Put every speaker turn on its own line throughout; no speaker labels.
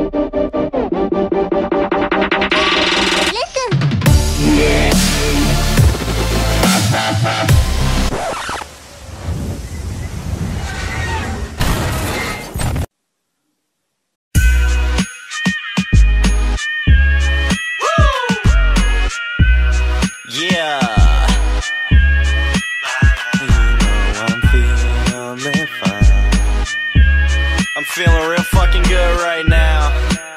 I'm feeling real fucking good right now.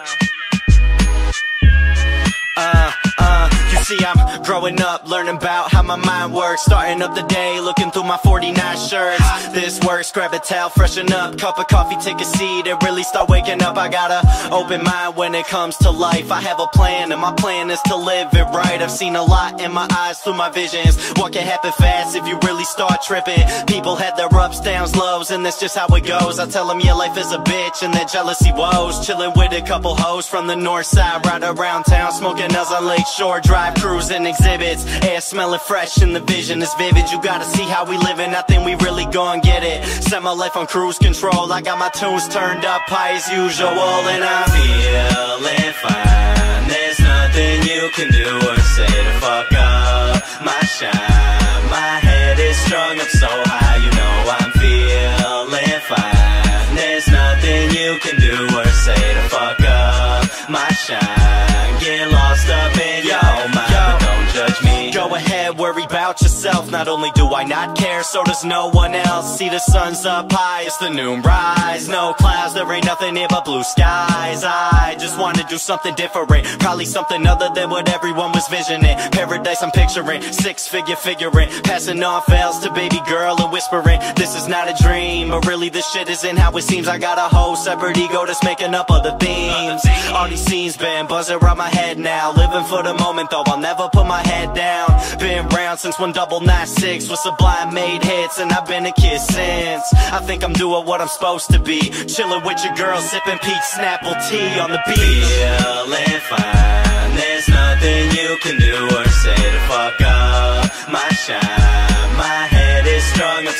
You see I'm growing up, learning about how my mind works. Starting up the day, looking through my 49 shirts. This works, grab a towel, freshen up. Cup of coffee, take a seat, and really start waking up. I got a open mind when it comes to life. I have a plan, and my plan is to live it right. I've seen a lot in my eyes through my visions. What can happen fast if you really start tripping? People had their ups, downs, lows, and that's just how it goes. I tell them your life is a bitch and that jealousy woes. Chilling with a couple hoes from the north side, right around town, smoking us on Lake Shore Drive, cruising exhibits. Air smelling fresh and the vision is vivid. You gotta see how we living, I think we really gon' get it. Set my life on cruise control, I got my tunes turned up high as usual. And I'm feeling fine, there's nothing you can do or say to fuck up my shine. My head is strung up so high, you know I'm feeling fine. There's nothing you can do or say to fuck up my shine. Get lost up in your own mind, but don't judge me. Go ahead, worry about yourself. Not only do I not care, so does no one else. See the sun's up high, it's the noon rise. No clouds, there ain't nothing here but blue skies. I just wanna do something different, probably something other than what everyone was visioning. Paradise I'm picturing, six-figure figuring, passing on fails to baby girl and whispering, this is not a dream, but really this shit isn't how it seems. I got a whole separate ego that's making up other themes. All these scenes been buzzing around my head now. Living for the moment though, I'll never put my head down. Been round since when Double 96 was Sublime made hits, and I've been a kid since. I think I'm doing what I'm supposed to be, chilling with your girl, sipping peach Snapple tea on the beach. Feeling fine, there's nothing you can do or say to fuck up my shine. My head is strung up